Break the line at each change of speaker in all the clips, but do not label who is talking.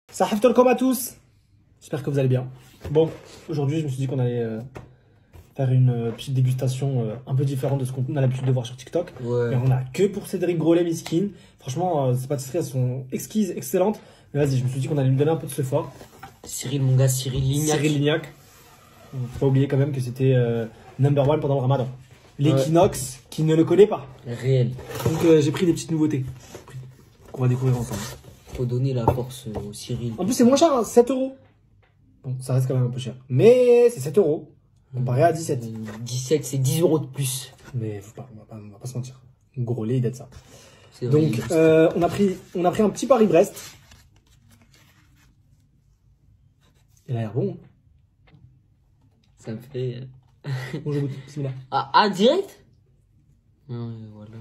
Salam alaikum à tous. J'espère que vous allez bien. Bon, aujourd'hui, je me suis dit qu'on allait faire une petite dégustation un peu différente de ce qu'on a l'habitude de voir sur TikTok.
Ouais.
Mais on a que pour Cédric Grolet, miskin. Franchement, ces pâtisseries, elles sont exquises, excellentes. Mais vas-y, je me suis dit qu'on allait lui donner un peu de ce fort.
Cyril, mon gars, Cyril Lignac.
Cyril Lignac. Faut pas oublier quand même que c'était number one pendant le ramadan. L'équinoxe qui ne le connaît pas.
Réel.
Donc j'ai pris des petites nouveautés qu'on va découvrir ensemble.
Faut donner la force au Cyril.
En plus, c'est moins cher, hein, 7 euros. Bon, ça reste quand même un peu cher. Mais c'est 7 euros comparé à 17.
17, c'est 10 euros de plus.
Mais faut pas, on va pas se mentir. Gros lait, il date ça.
C'est vrai,
Donc, on a pris un petit Paris-Brest. Il a l'air bon.
ça me fait.
Bon, je goûte. Bismillah.
Ah, direct. Ouais, voilà.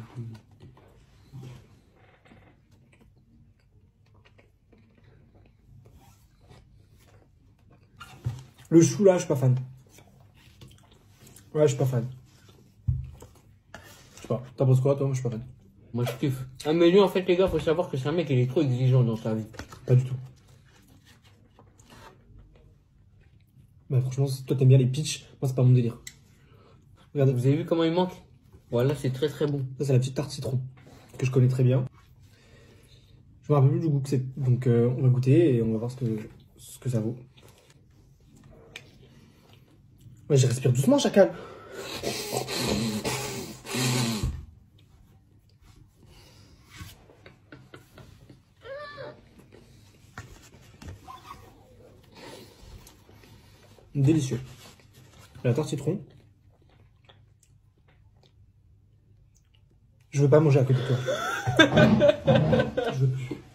Le chou là, je suis pas fan. Ouais, je suis pas fan. Je sais pas. T'en penses quoi, toi? Moi, je suis pas fan.
Moi, je kiffe. Ah, mais lui, en fait, les gars, faut savoir que c'est un mec, il est trop exigeant dans sa vie.
Pas du tout. Bah, franchement, si toi t'aimes bien les peach, moi, c'est pas mon délire. Regardez.
Vous avez vu comment il manque? Voilà, c'est très très bon.
Ça, c'est la petite tarte citron que je connais très bien. Je me rappelle plus du goût que c'est. Donc, on va goûter et on va voir ce que ça vaut. Ouais, je respire doucement, chacal. Délicieux. La tarte citron. Je veux pas manger à côté de toi. Je veux plus.